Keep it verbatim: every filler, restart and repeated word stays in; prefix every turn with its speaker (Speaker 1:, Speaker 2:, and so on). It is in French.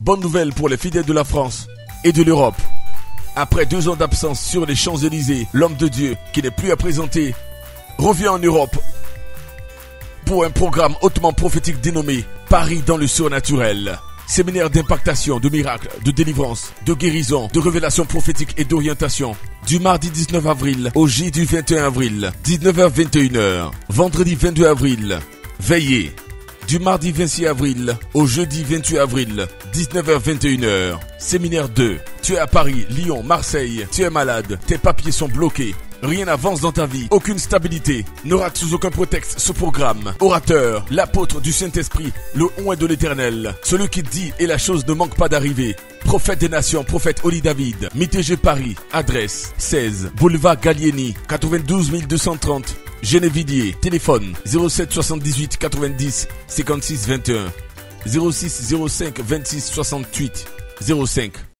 Speaker 1: Bonne nouvelle pour les fidèles de la France et de l'Europe. Après deux ans d'absence sur les Champs-Élysées, l'homme de Dieu, qui n'est plus à présenter, revient en Europe pour un programme hautement prophétique dénommé Paris dans le surnaturel. Séminaire d'impactation, de miracles, de délivrance, de guérison, de révélation prophétique et d'orientation. Du mardi dix-neuf avril au jeudi vingt et un avril, dix-neuf heures vingt et une heures. Vendredi vingt-deux avril, veillez. Du mardi vingt-six avril au jeudi vingt-huit avril, dix-neuf heures vingt et une heures. Séminaire deux. Tu es à Paris, Lyon, Marseille, tu es malade, tes papiers sont bloqués. Rien n'avance dans ta vie, aucune stabilité. Ne rate sous aucun prétexte ce programme. Orateur, l'apôtre du Saint-Esprit, le oint de l'Éternel, celui qui dit et la chose ne manque pas d'arriver. Prophète des nations, prophète Oli David, M T G Paris, adresse seize, boulevard Gallieni, quatre-vingt-douze mille deux cent trente, Genevidier, téléphone zéro sept soixante-dix-huit quatre-vingt-dix cinquante-six vingt et un, zéro six zéro cinq vingt-six soixante-huit zéro cinq.